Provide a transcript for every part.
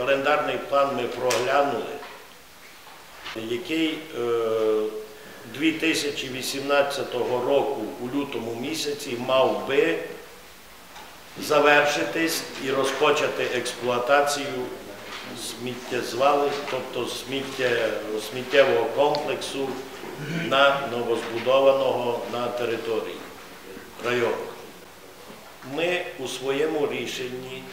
Календарний план ми проглянули, який 2018 року у лютому місяці мав би завершитись і розпочати експлуатацію сміттєзвалищ, тобто сміттєвого комплексу новозбудованого на території району. Ми у своєму рішенні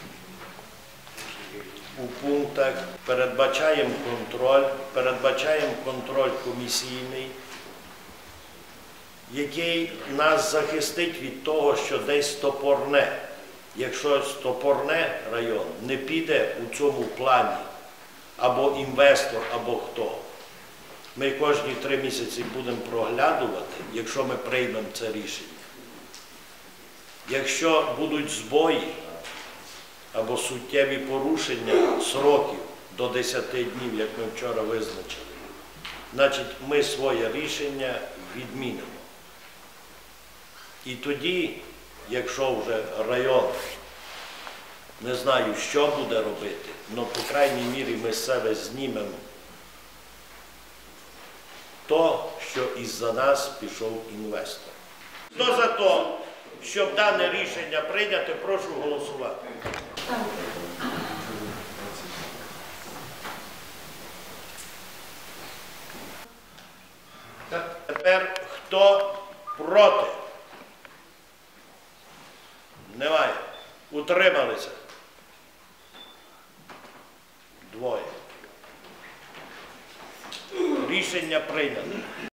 у пунктах передбачаємо контроль комісійний, який нас захистить від того, що десь стопорне. Якщо стопорне район не піде у цьому плані, або інвестор, або хто, ми кожні 3 місяці будемо проглядувати, якщо ми приймемо це рішення. Якщо будуть збої або суттєві порушення сроків до 10 днів, як ми вчора визначили, значить ми своє рішення відмінимо. І тоді, якщо вже район не знаю, що буде робити, але, по крайній мірі, ми з себе знімемо то, що із-за нас пішов інвестор. Хто за те, щоб дане рішення прийняти, прошу голосувати. Тепер хто проти? Немає. Утрималися? 2. Рішення прийнято.